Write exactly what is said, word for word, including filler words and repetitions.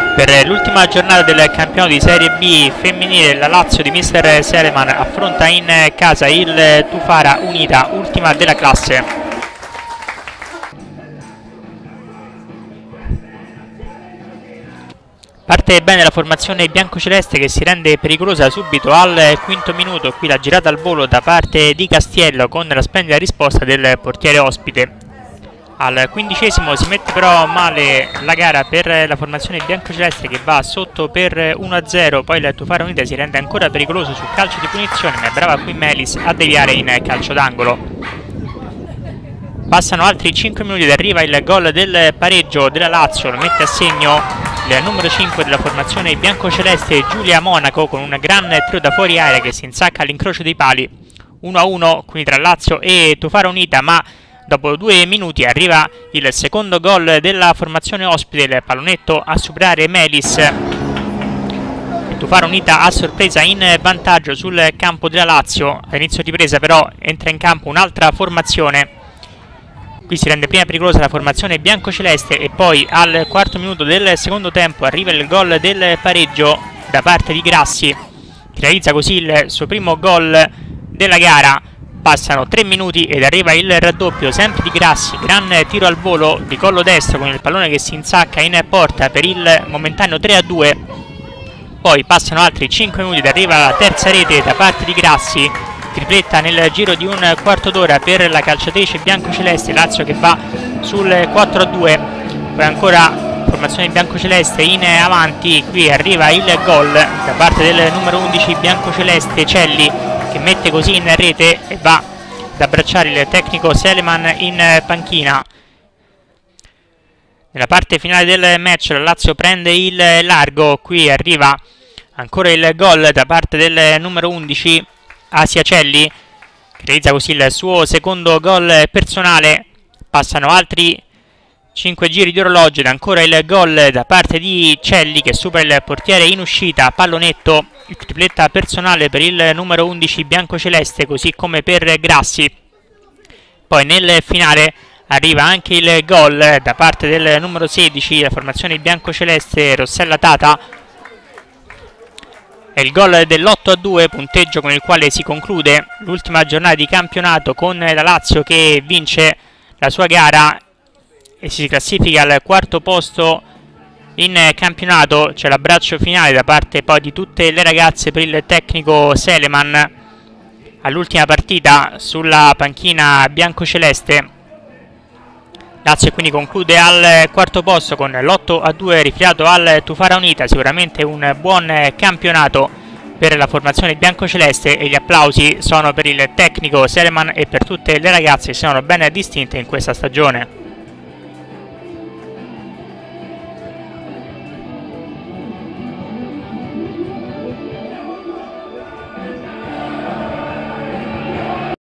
Per l'ultima giornata del campionato di Serie B femminile, la Lazio di mister Seleman affronta in casa il Tufara Unita, ultima della classe. Parte bene la formazione biancoceleste che si rende pericolosa subito al quinto minuto. Qui la girata al volo da parte di Castiello con la splendida risposta del portiere ospite. Al quindicesimo si mette però male la gara per la formazione biancoceleste che va sotto per uno a zero, poi il Tufara Unita si rende ancora pericoloso sul calcio di punizione, ma è brava qui Melis a deviare in calcio d'angolo. Passano altri cinque minuti ed arriva il gol del pareggio della Lazio, lo mette a segno il numero cinque della formazione biancoceleste Giulia Monaco con un gran tiro da fuori area che si insacca all'incrocio dei pali. uno a uno quindi tra Lazio e Tufara Unita, ma dopo due minuti arriva il secondo gol della formazione ospite, il pallonetto a superare Melis. Tufara Unita a sorpresa in vantaggio sul campo della Lazio. All'inizio di presa però entra in campo un'altra formazione. Qui si rende prima pericolosa la formazione biancoceleste e poi al quarto minuto del secondo tempo arriva il gol del pareggio da parte di Grassi, che realizza così il suo primo gol della gara. Passano tre minuti ed arriva il raddoppio sempre di Grassi, gran tiro al volo di collo destro con il pallone che si insacca in porta per il momentaneo tre a due. Poi passano altri cinque minuti ed arriva la terza rete da parte di Grassi, tripletta nel giro di un quarto d'ora per la calciatrice biancoceleste, Lazio che va sul quattro a due. Poi ancora formazione biancoceleste in avanti, qui arriva il gol da parte del numero undici biancoceleste Celli, che mette così in rete e va ad abbracciare il tecnico Seleman in panchina. Nella parte finale del match la Lazio prende il largo, qui arriva ancora il gol da parte del numero undici Asia Celli, che realizza così il suo secondo gol personale. Passano altri cinque giri di orologio ed ancora il gol da parte di Celli che supera il portiere in uscita, pallonetto, tripletta personale per il numero undici biancoceleste così come per Grassi. Poi nel finale arriva anche il gol da parte del numero sedici, la formazione biancoceleste Rossella Tata. È il gol dell'otto a due, punteggio con il quale si conclude l'ultima giornata di campionato con la Lazio che vince la sua gara e si classifica al quarto posto in campionato. C'è l'abbraccio finale da parte poi di tutte le ragazze per il tecnico Seleman all'ultima partita sulla panchina biancoceleste. Lazio quindi conclude al quarto posto con l'otto a due rifiliato al Tufara Unita, sicuramente un buon campionato per la formazione biancoceleste e gli applausi sono per il tecnico Seleman e per tutte le ragazze che si sono ben distinte in questa stagione.